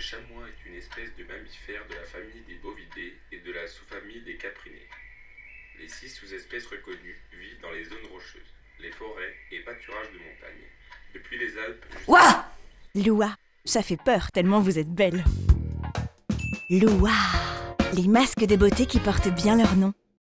chamois est une espèce de mammifère de la famille des bovidés et de la sous-famille des caprinés. Les 6 sous-espèces reconnues vivent dans les zones rocheuses, les forêts et pâturages de montagne, depuis les Alpes jusqu'à... Ouah! Loua, ça fait peur tellement vous êtes belle. Loua, les masques de beauté qui portent bien leur nom.